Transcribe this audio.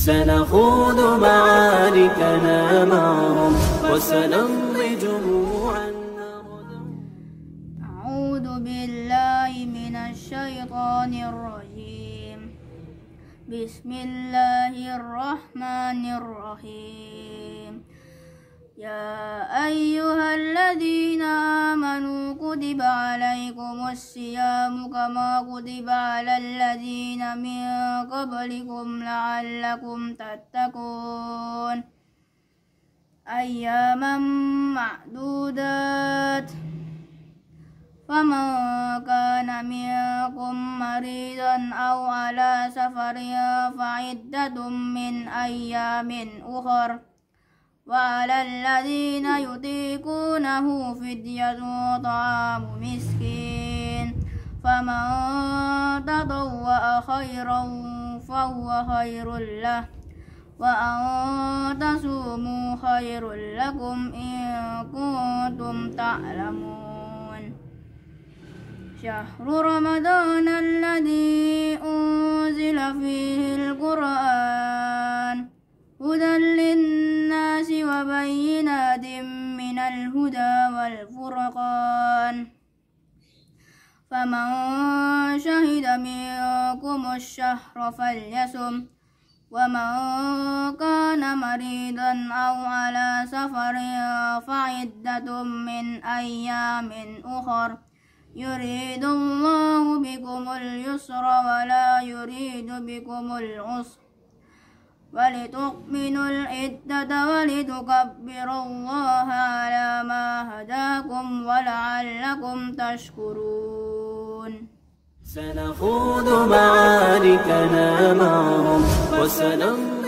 سنخوض معاركنا معهم وسنمضي جموعا. أعوذ بالله من الشيطان الرجيم. بسم الله الرحمن الرحيم. يا أيها الذين آمنوا كتب عليكم الصيام كما كتب على الذين من قبلكم لعلكم تتقون أياما معدودات. فمن كان منكم مريضا أو على سفر فعدة من أيام أخر، وعلى الذين يطيقونه فدية طعام مسكين، فمن تطوع خيرا فهو خير له، وأن تصوموا خير لكم إن كنتم تعلمون. شهر رمضان الذي أنزل فيه القرآن هدى للناس وبينات من الهدى والفرقان، فمن شهد منكم الشهر فليصم، ومن كان مريضا أو على سفر فعدة من أيام أخر، يريد الله بكم اليسر ولا يريد بكم العسر، ولتكملوا العدة ولتكبروا الله على ما هداكم ولعلكم تشكرون. سنخوض معاركنا معهم وسنمضي